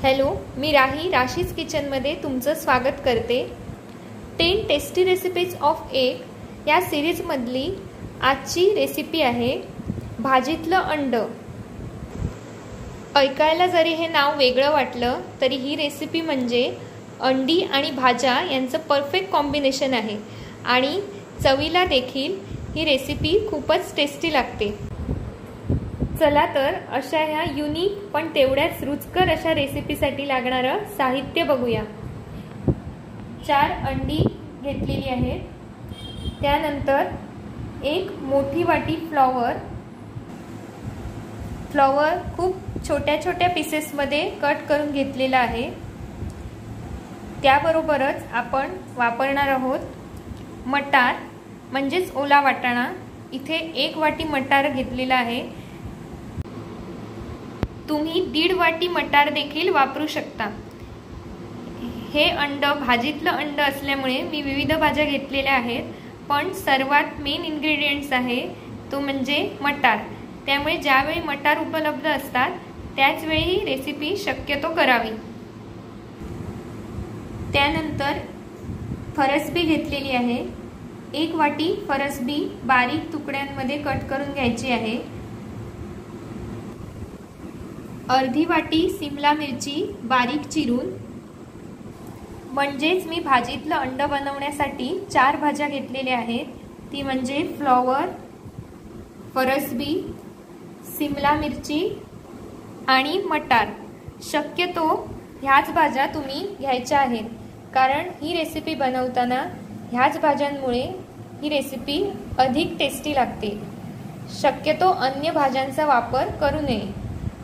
Hello, मी राशीज किचनमध्ये तुमचं स्वागत करते। 10 टेस्टी रेसिपीज ऑफ एग या सिरीजमधली आजची रेसिपी आहे भाजीतलं अंड। ऐकायला जरी हे नाव वेगळं वाटलं तरी ही रेसिपी म्हणजे अंडी आणि भाज्या यांचं परफेक्ट कॉम्बिनेशन आहे आणि चवीला देखील ही रेसिपी खूपच टेस्टी लागते। चला तर अशा ह्या युनिक पण तेवढ्याच रुचकर अशा रेसिपीसाठी लागणारं साहित्य बघूया। 4 अंडी घेतलेली आहेत, त्यानंतर 1 मोठी वाटी फ्लॉवर खूप छोट्या छोट्या पीसेसमध्ये कट करून घेतलेला आहे। त्याबरोबरच आपण वापरणार आहोत मटार म्हणजेच ओला वाटाणा। इथे 1 वाटी मटार घेतलेला आहे, तुम्ही 1.5 वाटी मटार देखील वापरू शकता। हे अंड भाजीतलं अंड असल्यामुळे मी विविध भाज्या घेतलेल्या आहेत, पण सर्वात मेन इन्ग्रेडियंट्स आहे तो म्हणजे मटार। त्यामुळे ज्यावेळी मटार उपलब्ध असतात त्याच वेळी ही रेसिपी शक्यतो करावी। त्यानंतर फरसबी घेतलेली आहे, 1 वाटी फरसबी बारीक तुकड्यांमध्ये कट करून घ्यायची आहे। अर्धी वाटी शिमला मिरची बारीक चिरून, म्हणजेच मी भाजीतलं अंड बनवण्यासाठी 4 भाज्या घेतलेल्या आहेत, ती म्हणजे फ्लॉवर, फरसबी, शिमला मिरची आणि मटार। शक्यतो ह्याच भाज्या तुम्ही घ्यायच्या आहेत, कारण ही रेसिपी बनवताना ह्याच भाज्यांमुळे ही रेसिपी अधिक टेस्टी लागते। शक्यतो अन्य भाज्यांचा वापर करू नये।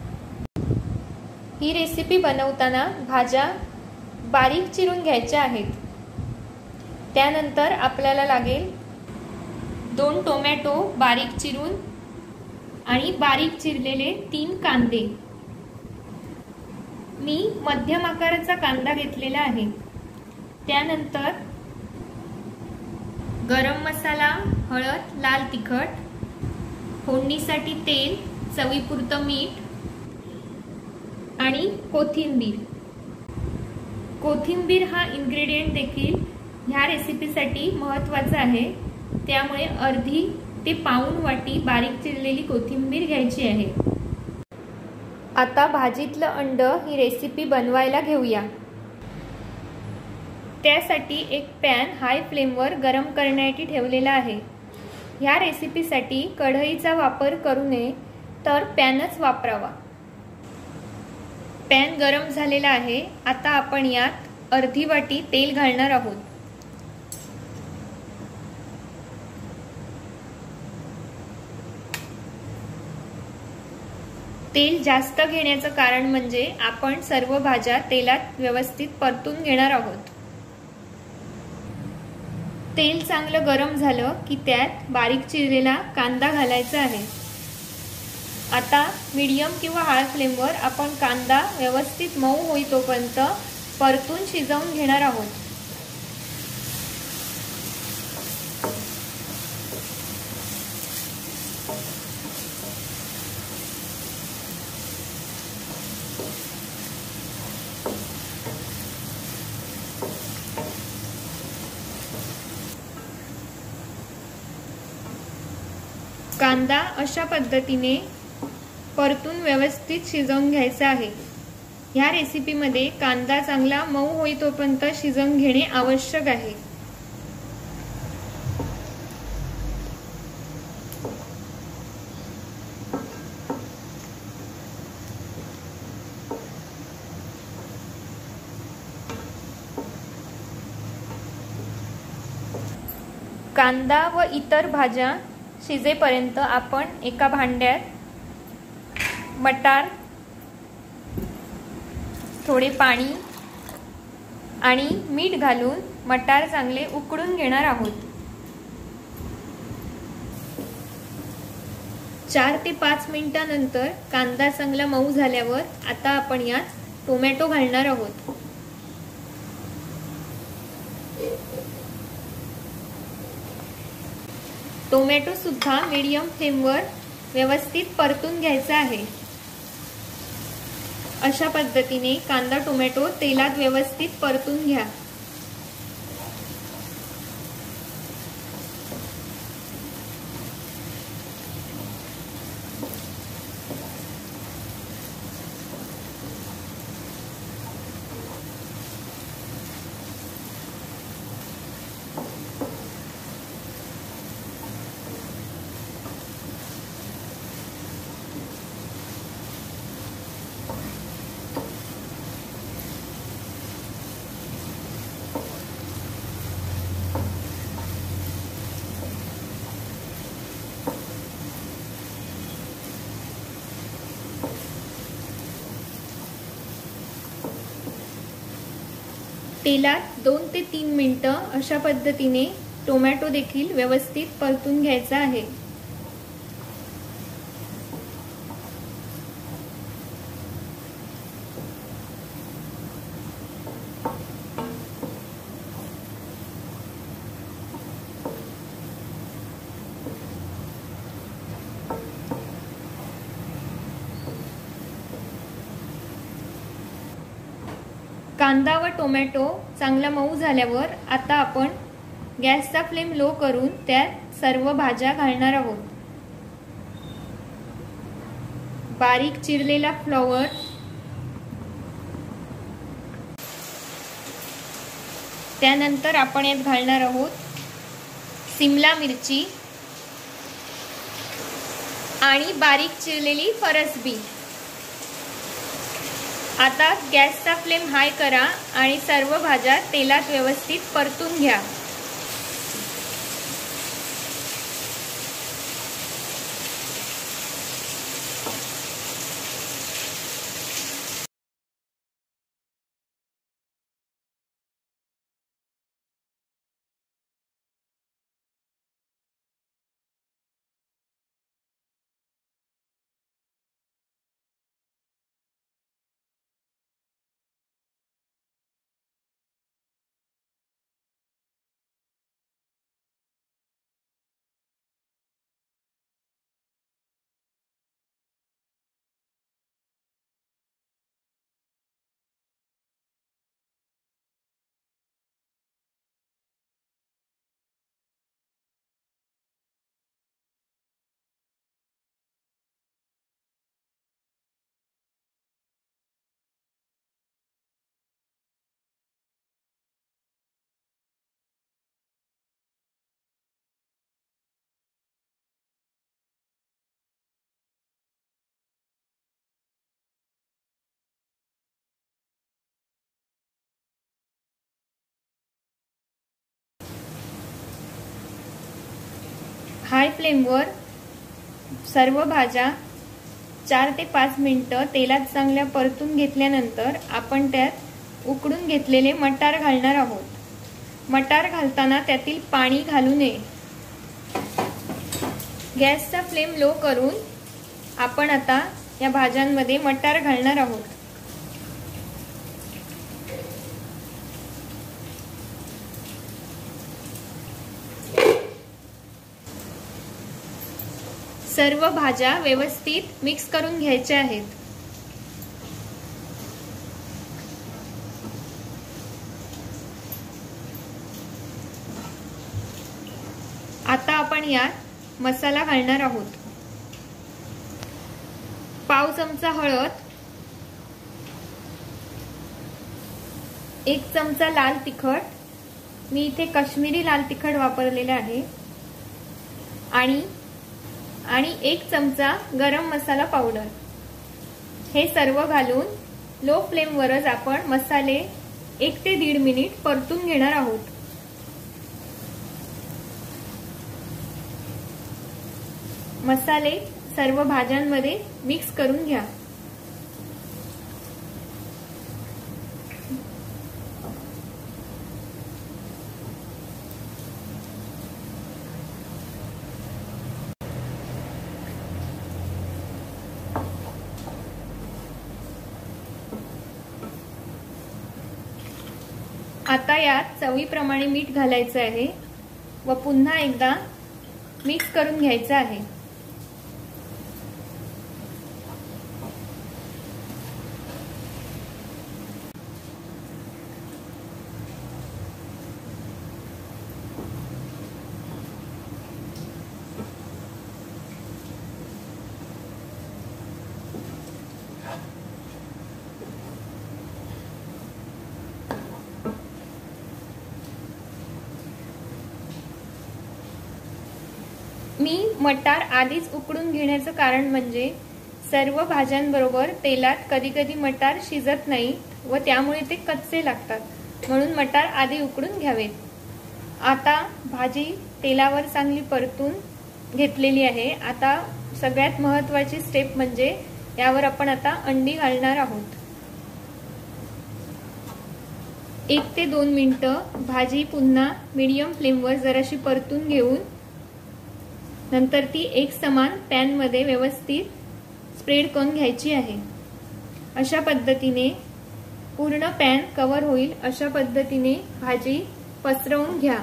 ही रेसिपी बनवताना भाज्या बारीक चिरून घ्यायच्या आहेत। त्यानंतर आपल्याला लागेल 2 टोमॅटो बारीक चिरून आणि बारीक चिरलेले 3 कांदे। मी मध्यम आकाराचा कांदा घेतलेला आहे। त्यानंतर गरम मसाला, हळद, लाल तिखट, फोडणीसाठी तेल, चवीपुरतं मीठ आणि कोथिंबीर हा इन्ग्रेडियंट देखील ह्या रेसिपीसाठी महत्त्वाचा आहे, त्यामुळे अर्धी ते पाऊण वाटी बारीक चिरलेली कोथिंबीर घ्यायची आहे। आता भाजीतलं अंड ही रेसिपी बनवायला घेऊया। त्यासाठी एक पॅन हाय फ्लेमवर गरम करण्यासाठी ठेवलेला आहे। ह्या रेसिपीसाठी कढईचा वापर करू नये, तर पॅनच वापरावा। पॅन गरम झालेला आहे, आता आपण यात अर्धी वाटी तेल घालणार आहोत। तेल जास्त घेण्याचं कारण म्हणजे आपण सर्व भाज्या तेलात व्यवस्थित परतून घेणार आहोत। तेल चांगलं गरम झालं की त्यात बारीक चिरलेला कांदा घालायचा आहे। आता मीडियम किंवा हाय फ्लेमवर आपण कांदा व्यवस्थित मऊ होईतोपर्यंत परतून शिजवून घेणार आहोत। कांदा अशा पद्धतीने परतून व्यवस्थित शिजवून घ्यायचा आहे। ह्या रेसिपीमध्ये कांदा चांगला मऊ होईतोपर्यंत शिजवून घेणे आवश्यक आहे। कांदा व इतर भाज्या शिजेपर्यंत आपण एका भांड्यात मटार, थोडे पाणी आणि मीठ घालून मटार चांगले उकडून घेणार आहोत। 4 ते 5 मिनिटांनंतर कांदा चांगला मऊ झाल्यावर आता आपण यात टोमॅटो घालणार आहोत। टोमॅटो सुद्धा मीडियम फ्लेमवर व्यवस्थित परतून घ्यायचा आहे। अशा पद्धतीने कांदा टोमॅटो तेलात व्यवस्थित परतून घ्या। तेलात 2 ते 3 मिनिटं अशा पद्धतीने टोमॅटो देखील व्यवस्थित परतून घ्यायचा आहे। कांदा व टोमॅटो चांगला मऊ झाल्यावर आता आपण गॅसचा फ्लेम लो करून त्यात सर्व भाज्या घालणार आहोत। बारीक चिरलेला फ्लॉवर, त्यानंतर आपण यात घालणार आहोत सिमला मिरची आणि बारीक चिरलेली फरसबी। आता गॅसचा फ्लेम हाय करा आणि सर्व भाज्या तेलात व्यवस्थित परतून घ्या। हाय फ्लेमवर सर्व भाज्या 4 ते 5 मिनिटं तेलात चांगल्या परतून घेतल्यानंतर आपण त्यात उकडून घेतलेले मटार घालणार आहोत। मटार घालताना त्यातील पाणी घालू नये। गॅसचा फ्लेम लो करून आपण आता या भाज्यांमध्ये मटार घालणार आहोत। सर्व भाज्या व्यवस्थित मिक्स करून घ्यायच्या आहेत। आता आपण यात मसाला घालणार आहोत। पाव चमचा हळद, 1 चमचा लाल तिखट, मी इथे काश्मीरी लाल तिखट वापरलेले आहे, आणि 1 चमचा गरम मसाला पावडर। हे सर्व घालून लो फ्लेमवरच आपण मसाले 1 ते 1.5 मिनिट परतून घेणार आहोत। मसाले सर्व भाज्यांमध्ये मिक्स करून घ्या। आता यात चवीप्रमाणे मीठ घालायचं आहे व पुन्हा एकदा मिक्स करून घ्यायचं आहे। मी मटार आधीच उकडून घेण्याचं कारण म्हणजे सर्व भाज्यांबरोबर तेलात कधी कधी मटार शिजत नाही व त्यामुळे ते कच्चे लागतात, म्हणून मटार आधी उकडून घ्यावेत. आता भाजी तेलावर चांगली परतून घेतलेली आहे. आता सगळ्यात महत्त्वाची स्टेप म्हणजे यावर आपण आता अंडी घालणार आहोत. 1 ते 2 मिनिटं भाजी पुन्हा मीडियम फ्लेमवर जराशी परतून घेऊन नंतर ती एक समान पॅनमध्ये व्यवस्थित स्प्रेड करून घ्यायची आहे. अशा पद्धतीने पूर्ण पॅन कव्हर होईल अशा पद्धतीने भाजी पसरवून घ्या.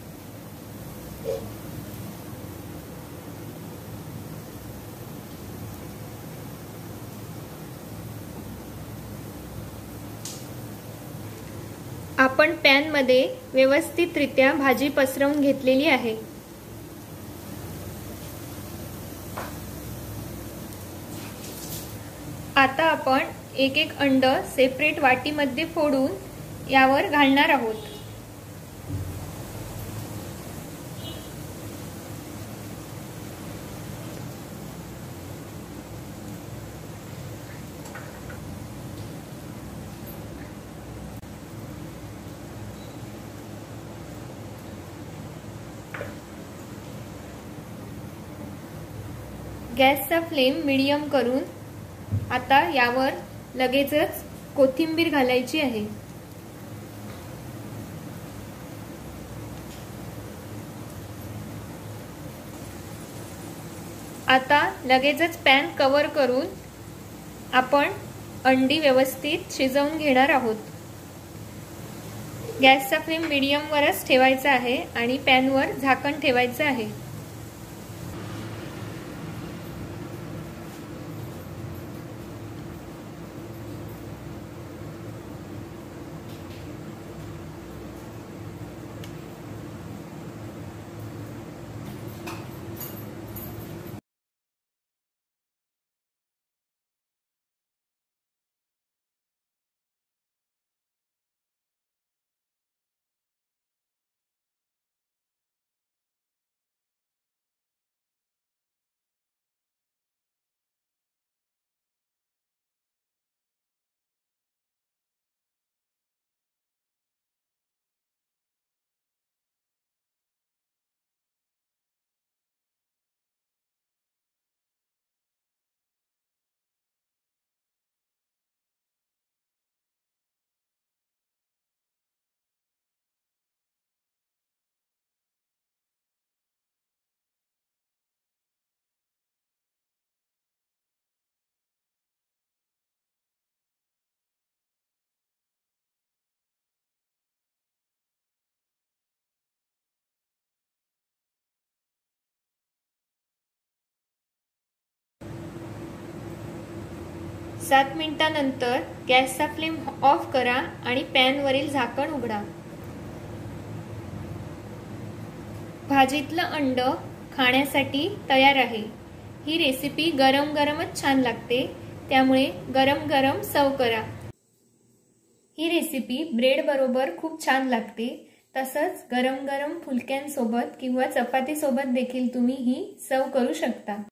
आपण पॅनमध्ये व्यवस्थितरित्या भाजी पसरवून घेतलेली आहे. आता आपण एक एक अंड सेपरेट वाटीमध्ये फोडून यावर घालणार आहोत. गॅसचा फ्लेम मीडियम करून आता यावर लगेचच कोथिंबीर घालायची आहे. आता लगेचच पॅन कव्हर करून आपण अंडी व्यवस्थित शिजवून घेणार आहोत. गॅसचा फ्लेम मीडियमवरच ठेवायचा आहे आणि पॅनवर झाकण ठेवायचं आहे. सात मिनिटांनंतर गॅसचा फ्लेम ऑफ करा आणि पॅनवरील झाकण उघडा. भाजीतलं अंड खाण्यासाठी तयार आहे. ही रेसिपी गरम गरमच छान लागते, त्यामुळे गरम गरम सर्व करा. ही रेसिपी ब्रेड बरोबर खूप छान लागते. तसंच गरम गरम फुलक्यांसोबत किंवा चपाती सोबत देखील तुम्ही ही सर्व करू शकता.